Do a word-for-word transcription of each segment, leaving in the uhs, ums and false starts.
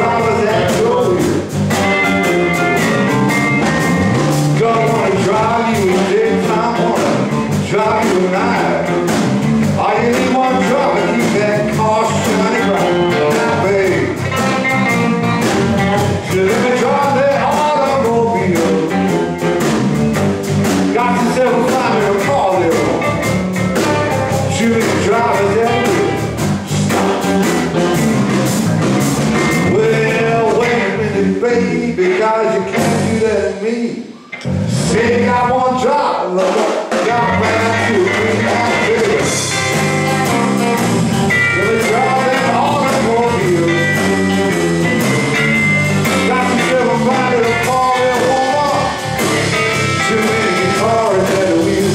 drivers that drove you. Don't wanna drive you in daytime, wanna drive you at night. All you need one driver, keep that car shining bright. Now, babe, should let me drive that automobile. Got yourself a fine little car there. Should let me drive it that way. Well, wait a minute, baby, cause you can't do that to me. Say you got one driver, got back to a green house, baby. Let me drive that automobile. Got yourself a fine little car there, woman. Too many guitars at the wheel.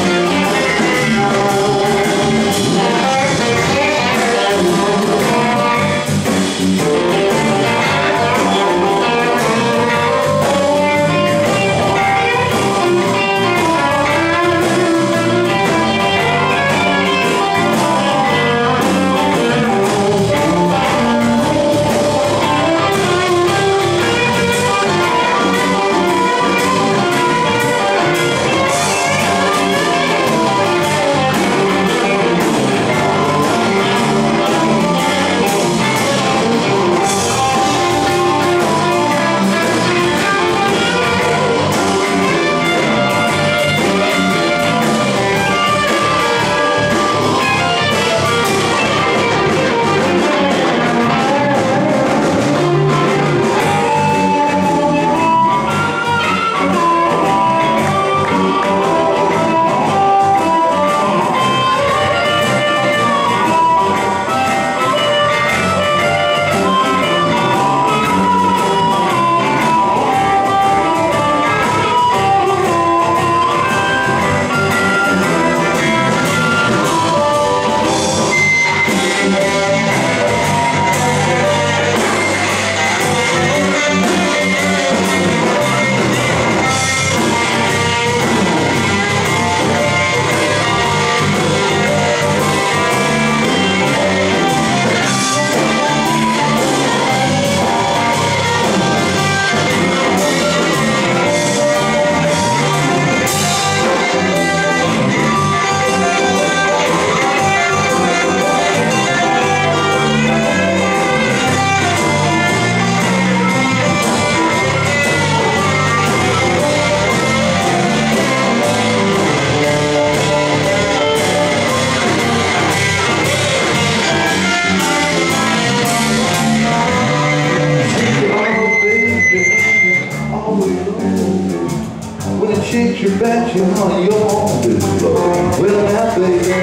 When it shakes your back, you know you're on this floor. Well, now, baby,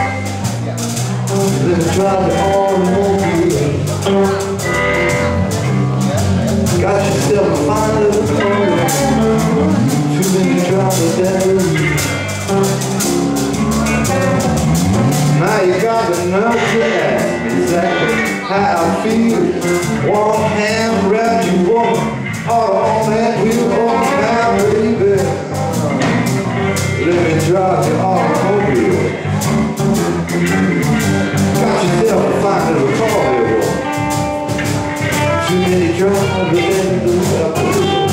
let me try the automobile. Got yourself a fine little car. Too many drivers that way. Now you got the nerve to ask me exactly how I feel. One hand around you, woman, all on that wheel. Now, baby, let me drive the automobile. Got yourself a fine little car there, boy. Too many drivers in the